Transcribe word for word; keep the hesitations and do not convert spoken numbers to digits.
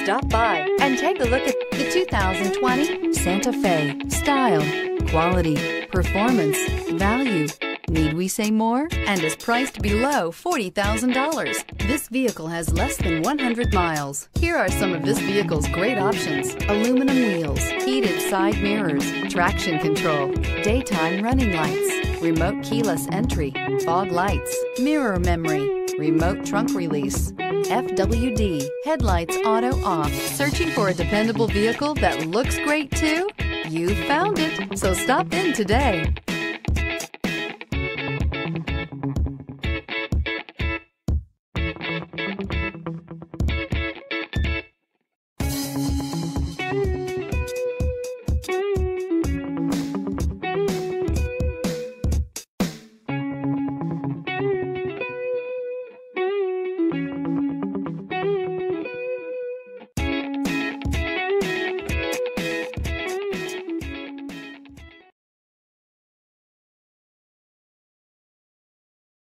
Stop by and take a look at the two thousand twenty Santa Fe. Style, quality, performance, value. Need we say more? And is priced below forty thousand dollars. This vehicle has less than one hundred miles. Here are some of this vehicle's great options: aluminum wheels, heated side mirrors, traction control, daytime running lights, remote keyless entry, fog lights, mirror memory, remote trunk release, F W D, headlights auto off. Searching for a dependable vehicle that looks great too? You found it, so stop in today.